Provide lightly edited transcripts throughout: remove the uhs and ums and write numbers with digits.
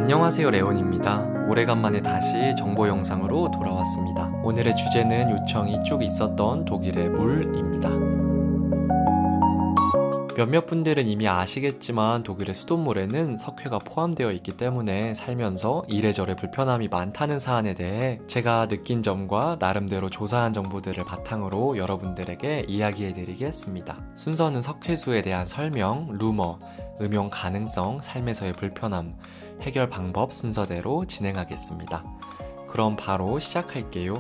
안녕하세요, 레온입니다. 오래간만에 다시 정보 영상으로 돌아왔습니다. 오늘의 주제는 요청이 쭉 있었던 독일의 물입니다. 몇몇 분들은 이미 아시겠지만 독일의 수돗물에는 석회가 포함되어 있기 때문에 살면서 이래저래 불편함이 많다는 사안에 대해 제가 느낀 점과 나름대로 조사한 정보들을 바탕으로 여러분들에게 이야기해드리겠습니다. 순서는 석회수에 대한 설명, 루머, 음용 가능성, 삶에서의 불편함, 해결 방법 순서대로 진행하겠습니다. 그럼 바로 시작할게요.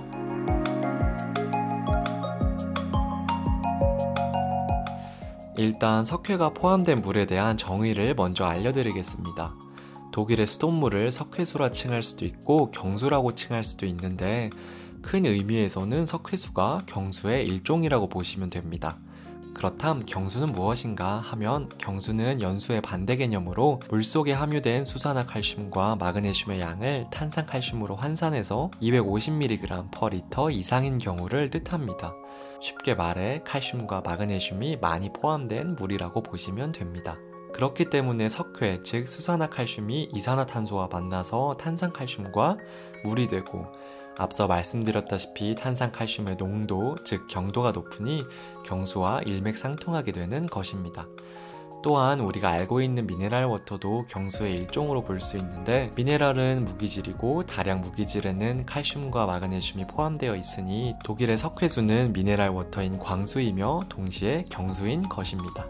일단 석회가 포함된 물에 대한 정의를 먼저 알려드리겠습니다. 독일의 수돗물을 석회수라 칭할 수도 있고 경수라고 칭할 수도 있는데 큰 의미에서는 석회수가 경수의 일종이라고 보시면 됩니다. 그렇담 경수는 무엇인가 하면 경수는 연수의 반대 개념으로 물속에 함유된 수산화칼슘과 마그네슘의 양을 탄산칼슘으로 환산해서 250mg/L 이상인 경우를 뜻합니다. 쉽게 말해 칼슘과 마그네슘이 많이 포함된 물이라고 보시면 됩니다. 그렇기 때문에 석회, 즉 수산화칼슘이 이산화탄소와 만나서 탄산칼슘과 물이 되고 앞서 말씀드렸다시피 탄산칼슘의 농도, 즉 경도가 높으니 경수와 일맥상통하게 되는 것입니다. 또한 우리가 알고 있는 미네랄 워터도 경수의 일종으로 볼 수 있는데 미네랄은 무기질이고 다량 무기질에는 칼슘과 마그네슘이 포함되어 있으니 독일의 석회수는 미네랄 워터인 광수이며 동시에 경수인 것입니다.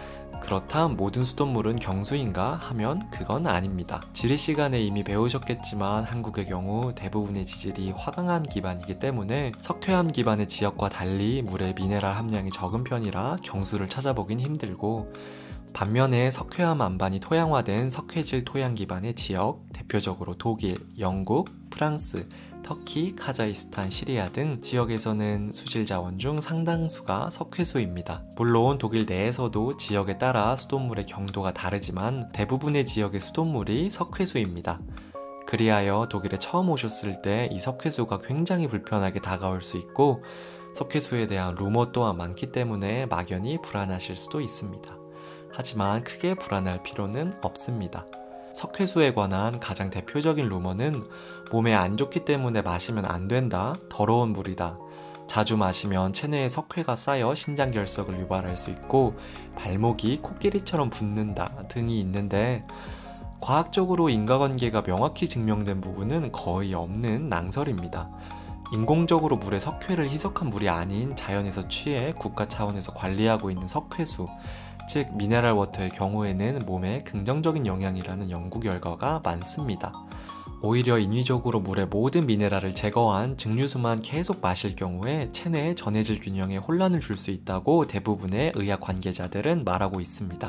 그렇담 모든 수돗물은 경수인가 하면 그건 아닙니다. 지리 시간에 이미 배우셨겠지만 한국의 경우 대부분의 지질이 화강암 기반이기 때문에 석회암 기반의 지역과 달리 물의 미네랄 함량이 적은 편이라 경수를 찾아보긴 힘들고 반면에 석회암 안반이 토양화된 석회질 토양 기반의 지역, 대표적으로 독일, 영국, 프랑스, 터키, 카자흐스탄, 시리아 등 지역에서는 수질 자원 중 상당수가 석회수입니다. 물론 독일 내에서도 지역에 따라 수돗물의 경도가 다르지만 대부분의 지역의 수돗물이 석회수입니다. 그리하여 독일에 처음 오셨을 때 이 석회수가 굉장히 불편하게 다가올 수 있고 석회수에 대한 루머 또한 많기 때문에 막연히 불안하실 수도 있습니다. 하지만 크게 불안할 필요는 없습니다. 석회수에 관한 가장 대표적인 루머는 몸에 안 좋기 때문에 마시면 안 된다, 더러운 물이다, 자주 마시면 체내에 석회가 쌓여 신장결석을 유발할 수 있고 발목이 코끼리처럼 붓는다 등이 있는데 과학적으로 인과관계가 명확히 증명된 부분은 거의 없는 낭설입니다. 인공적으로 물에 석회를 희석한 물이 아닌 자연에서 취해 국가 차원에서 관리하고 있는 석회수, 즉 미네랄 워터의 경우에는 몸에 긍정적인 영향이라는 연구 결과가 많습니다. 오히려 인위적으로 물의 모든 미네랄을 제거한 증류수만 계속 마실 경우에 체내의 전해질 균형에 혼란을 줄 수 있다고 대부분의 의학 관계자들은 말하고 있습니다.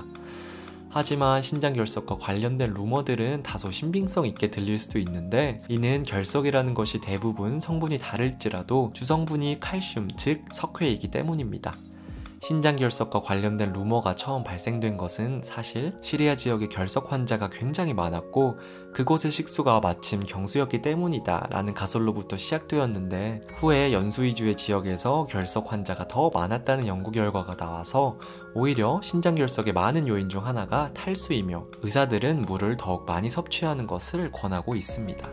하지만 신장결석과 관련된 루머들은 다소 신빙성 있게 들릴 수도 있는데 이는 결석이라는 것이 대부분 성분이 다를지라도 주성분이 칼슘, 즉 석회이기 때문입니다. 신장결석과 관련된 루머가 처음 발생된 것은 사실 시리아 지역의 결석 환자가 굉장히 많았고 그곳의 식수가 마침 경수였기 때문이다 라는 가설로부터 시작되었는데 후에 연수 위주의 지역에서 결석 환자가 더 많았다는 연구 결과가 나와서 오히려 신장결석의 많은 요인 중 하나가 탈수이며 의사들은 물을 더욱 많이 섭취하는 것을 권하고 있습니다.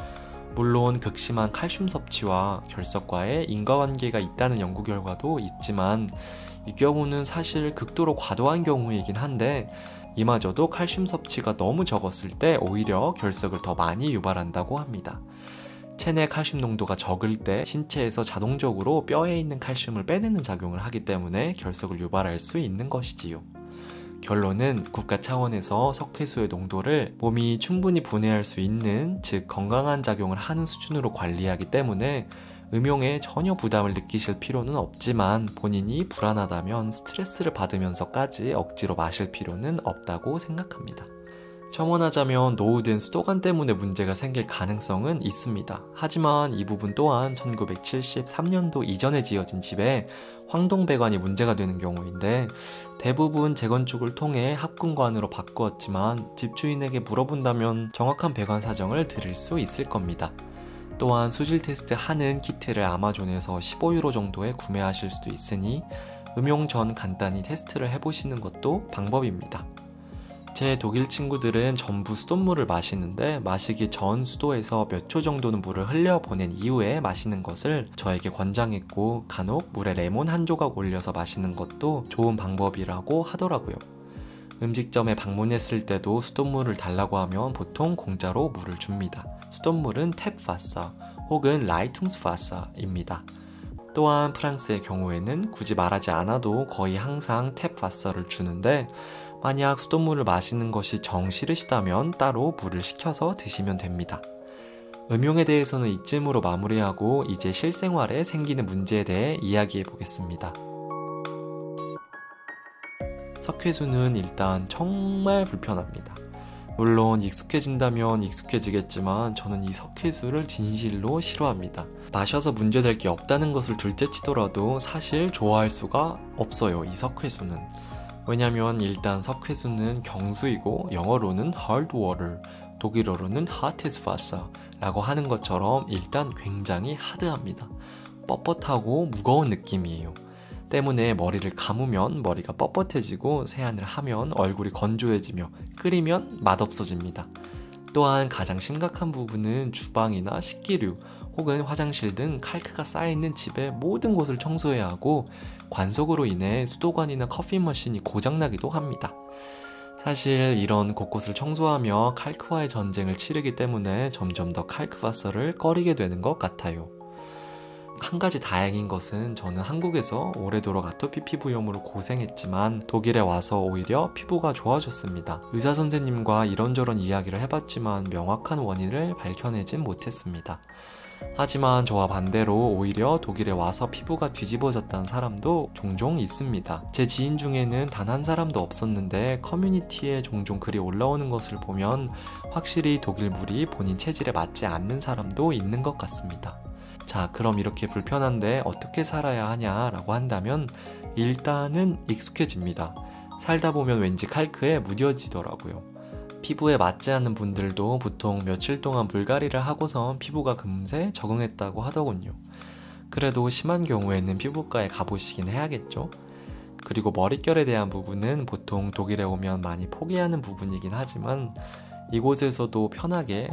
물론 극심한 칼슘 섭취와 결석과의 인과관계가 있다는 연구 결과도 있지만 이 경우는 사실 극도로 과도한 경우이긴 한데 이마저도 칼슘 섭취가 너무 적었을 때 오히려 결석을 더 많이 유발한다고 합니다. 체내 칼슘 농도가 적을 때 신체에서 자동적으로 뼈에 있는 칼슘을 빼내는 작용을 하기 때문에 결석을 유발할 수 있는 것이지요. 결론은 국가 차원에서 석회수의 농도를 몸이 충분히 분해할 수 있는, 즉 건강한 작용을 하는 수준으로 관리하기 때문에 음용에 전혀 부담을 느끼실 필요는 없지만 본인이 불안하다면 스트레스를 받으면서까지 억지로 마실 필요는 없다고 생각합니다. 첨언하자면 노후된 수도관 때문에 문제가 생길 가능성은 있습니다. 하지만 이 부분 또한 1973년도 이전에 지어진 집에 황동배관이 문제가 되는 경우인데 대부분 재건축을 통해 합금관으로 바꾸었지만 집주인에게 물어본다면 정확한 배관 사정을 들을 수 있을 겁니다. 또한 수질 테스트 하는 키트를 아마존에서 15유로 정도에 구매하실 수도 있으니 음용 전 간단히 테스트를 해보시는 것도 방법입니다. 제 독일 친구들은 전부 수돗물을 마시는데 마시기 전 수도에서 몇 초 정도는 물을 흘려보낸 이후에 마시는 것을 저에게 권장했고, 간혹 물에 레몬 한 조각 올려서 마시는 것도 좋은 방법이라고 하더라고요. 음식점에 방문했을 때도 수돗물을 달라고 하면 보통 공짜로 물을 줍니다. 수돗물은 탭와서 혹은 라이퉁스와서입니다. 또한 프랑스의 경우에는 굳이 말하지 않아도 거의 항상 탭와서를 주는데, 만약 수돗물을 마시는 것이 정 싫으시다면 따로 물을 식혀서 드시면 됩니다. 음용에 대해서는 이쯤으로 마무리하고 이제 실생활에 생기는 문제에 대해 이야기해 보겠습니다. 석회수는 일단 정말 불편합니다. 물론 익숙해진다면 익숙해지겠지만 저는 이 석회수를 진실로 싫어합니다. 마셔서 문제될 게 없다는 것을 둘째치더라도 사실 좋아할 수가 없어요, 이 석회수는. 왜냐면 일단 석회수는 경수이고 영어로는 hard water, 독일어로는 hartes Wasser 라고 하는 것처럼 일단 굉장히 하드합니다. 뻣뻣하고 무거운 느낌이에요. 때문에 머리를 감으면 머리가 뻣뻣해지고 세안을 하면 얼굴이 건조해지며 끓이면 맛없어집니다. 또한 가장 심각한 부분은 주방이나 식기류 혹은 화장실 등 칼크가 쌓여있는 집의 모든 곳을 청소해야 하고, 관속으로 인해 수도관이나 커피 머신이 고장나기도 합니다. 사실 이런 곳곳을 청소하며 칼크와의 전쟁을 치르기 때문에 점점 더 칼크바서를 꺼리게 되는 것 같아요. 한 가지 다행인 것은 저는 한국에서 오래도록 아토피 피부염으로 고생했지만 독일에 와서 오히려 피부가 좋아졌습니다. 의사 선생님과 이런저런 이야기를 해봤지만 명확한 원인을 밝혀내진 못했습니다. 하지만 저와 반대로 오히려 독일에 와서 피부가 뒤집어졌다는 사람도 종종 있습니다. 제 지인 중에는 단 한 사람도 없었는데 커뮤니티에 종종 글이 올라오는 것을 보면 확실히 독일 물이 본인 체질에 맞지 않는 사람도 있는 것 같습니다. 자, 그럼 이렇게 불편한데 어떻게 살아야 하냐라고 한다면 일단은 익숙해집니다. 살다 보면 왠지 칼크에 무뎌지더라고요. 피부에 맞지 않는 분들도 보통 며칠 동안 물갈이를 하고선 피부가 금세 적응했다고 하더군요. 그래도 심한 경우에는 피부과에 가보시긴 해야겠죠. 그리고 머릿결에 대한 부분은 보통 독일에 오면 많이 포기하는 부분이긴 하지만 이곳에서도 편하게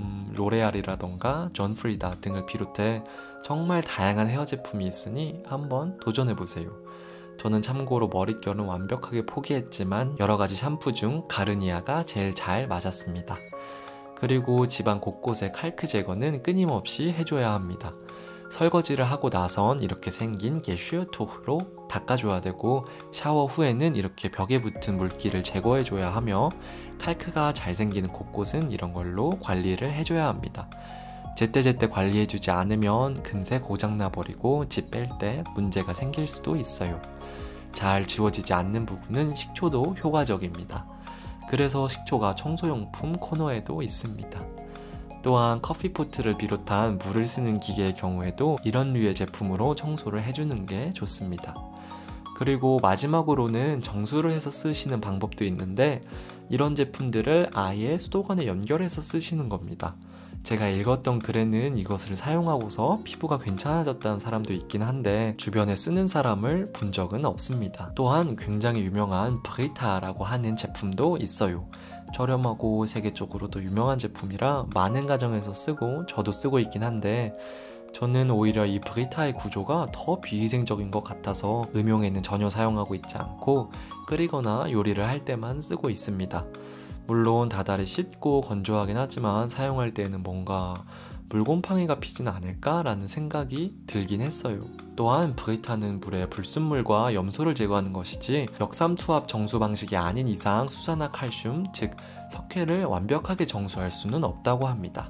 로레알이라던가 존 프리다 등을 비롯해 정말 다양한 헤어 제품이 있으니 한번 도전해보세요. 저는 참고로 머릿결은 완벽하게 포기했지만 여러가지 샴푸 중 가르니아가 제일 잘 맞았습니다. 그리고 집안 곳곳의 칼크 제거는 끊임없이 해줘야 합니다. 설거지를 하고 나선 이렇게 생긴 게슈어토로 닦아줘야 되고, 샤워 후에는 이렇게 벽에 붙은 물기를 제거해줘야 하며, 칼크가 잘 생기는 곳곳은 이런 걸로 관리를 해줘야 합니다. 제때제때 관리해주지 않으면 금세 고장나버리고 집 뺄 때 문제가 생길 수도 있어요. 잘 지워지지 않는 부분은 식초도 효과적입니다. 그래서 식초가 청소용품 코너에도 있습니다. 또한 커피포트를 비롯한 물을 쓰는 기계의 경우에도 이런 류의 제품으로 청소를 해주는 게 좋습니다. 그리고 마지막으로는 정수를 해서 쓰시는 방법도 있는데, 이런 제품들을 아예 수도관에 연결해서 쓰시는 겁니다. 제가 읽었던 글에는 이것을 사용하고서 피부가 괜찮아졌다는 사람도 있긴 한데 주변에 쓰는 사람을 본 적은 없습니다. 또한 굉장히 유명한 브리타라고 하는 제품도 있어요. 저렴하고 세계적으로도 유명한 제품이라 많은 가정에서 쓰고 저도 쓰고 있긴 한데, 저는 오히려 이 브리타의 구조가 더 비위생적인 것 같아서 음용에는 전혀 사용하고 있지 않고 끓이거나 요리를 할 때만 쓰고 있습니다. 물론 다달이 씻고 건조하긴 하지만 사용할 때에는 뭔가 물곰팡이가 피진 않을까 라는 생각이 들긴 했어요. 또한 브리타는 물에 불순물과 염소를 제거하는 것이지 역삼투압 정수 방식이 아닌 이상 수산화 칼슘, 즉 석회를 완벽하게 정수할 수는 없다고 합니다.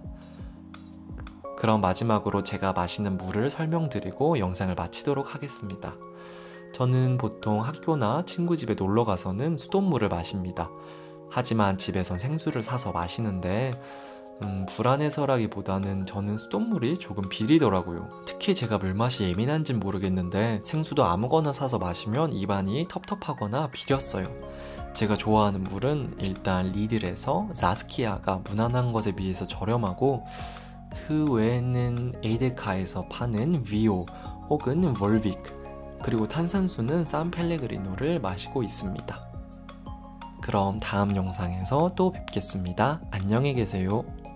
그럼 마지막으로 제가 마시는 물을 설명드리고 영상을 마치도록 하겠습니다. 저는 보통 학교나 친구 집에 놀러 가서는 수돗물을 마십니다. 하지만 집에선 생수를 사서 마시는데 불안해서라기보다는 저는 수돗물이 조금 비리더라고요. 특히 제가 물맛이 예민한진 모르겠는데 생수도 아무거나 사서 마시면 입안이 텁텁하거나 비렸어요. 제가 좋아하는 물은 일단 리들에서 자스키아가 무난한 것에 비해서 저렴하고, 그 외에는 에이데카에서 파는 위오 혹은 월빅, 그리고 탄산수는 산 펠레그리노를 마시고 있습니다. 그럼 다음 영상에서 또 뵙겠습니다. 안녕히 계세요.